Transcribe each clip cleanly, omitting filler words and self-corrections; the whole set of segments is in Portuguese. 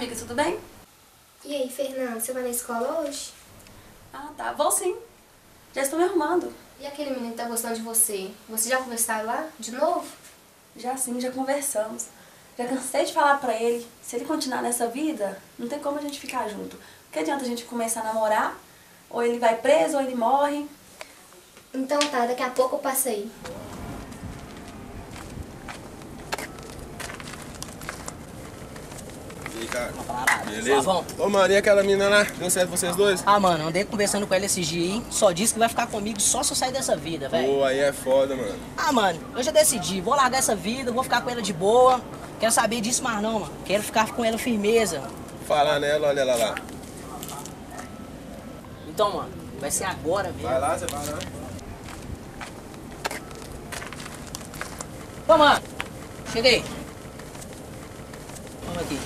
amiga, tudo bem? E aí, Fernanda, você vai na escola hoje? Ah, tá. Vou sim. Já estou me arrumando. E aquele menino que tá gostando de você? Você já conversaram lá? De novo? Já sim, já conversamos. Já cansei de falar pra ele. Se ele continuar nessa vida, não tem como a gente ficar junto. Que adianta a gente começar a namorar? Ou ele vai preso, ou ele morre. Então tá, daqui a pouco eu passo aí. E aí, cara? Beleza? Bom. Ô, mano, e aquela menina lá? Deu certo vocês dois? Ah, mano, andei conversando com ela esses dias aí. Só disse que vai ficar comigo só se eu sair dessa vida, velho. Pô, aí é foda, mano. Ah, mano, eu já decidi. Vou largar essa vida, vou ficar com ela de boa. Quero saber disso mais não, mano. Quero ficar com ela firmeza. Falar nela, olha ela lá. Então, mano, vai ser agora mesmo. Vai lá, você vai lá. Ô, mano, cheguei. Vamos aqui.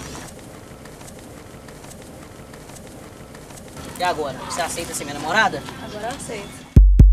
E agora? Você aceita ser minha namorada? Agora eu aceito.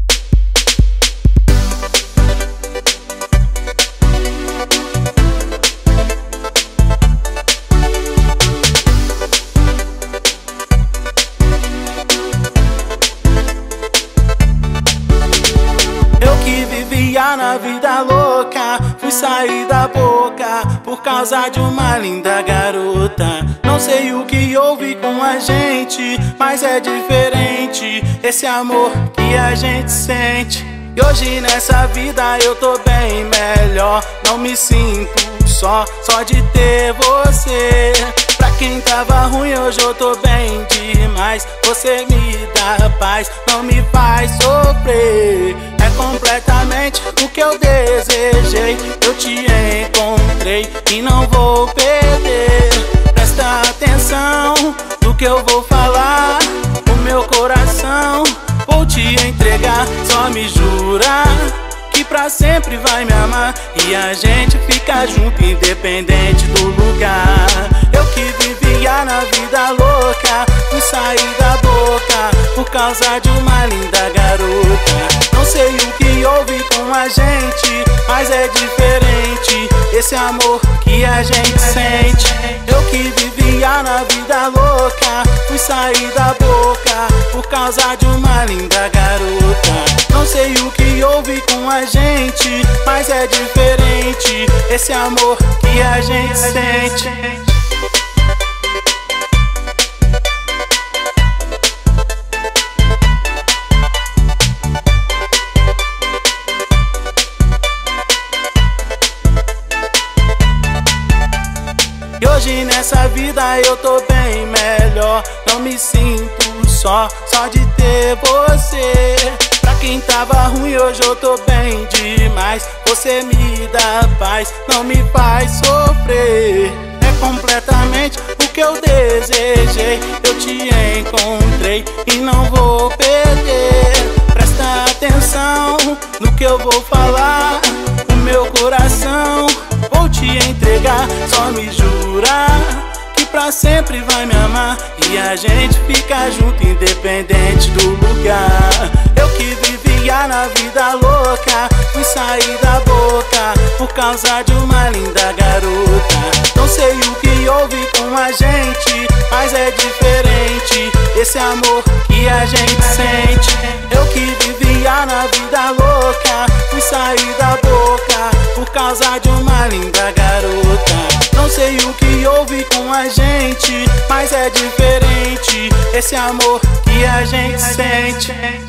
Eu que vivia na vida louca, fui sair da boca por causa de uma linda garota. Não sei o que houve com a gente, mas é diferente esse amor que a gente sente. E hoje nessa vida eu tô bem melhor, não me sinto só de ter você. Pra quem tava ruim hoje eu tô bem demais. Você me dá paz, não me faz sofrer. É completamente o que eu desejei. Eu te encontrei e não vou perder. Presta atenção no que eu vou falar. O meu coração vou te entregar. Só me jura que pra sempre vai me amar e a gente fica junto independente do lugar. Eu que vivia na vida louca, fui sair da boca por causa de uma linda garota. Não sei o que houve com a gente, mas é diferente esse amor que a gente sente. Eu que vivia na vida louca, fui sair da boca por causa de uma linda garota. Não sei o que houve com a gente, mas é diferente esse amor que a gente sente. E hoje nessa vida eu tô bem melhor, não me sinto só de ter você. Pra quem tava ruim hoje eu tô bem demais. Você me dá paz, não me faz sofrer. É completamente o que eu desejei. Eu te encontrei e não vou perder. Presta atenção no que eu vou falar. O meu coração vou te entregar. Só me jura que pra sempre vai me amar e a gente fica junto independente do lugar. Eu que vivia na vida louca, fui sair da boca por causa de uma linda garota. Não sei o que houve com a gente, mas é diferente esse amor que a gente sente. Eu que vivia na vida louca, fui sair da boca por causa de uma linda garota. Não sei o que houve com a gente, mas é diferente esse amor que a gente sente.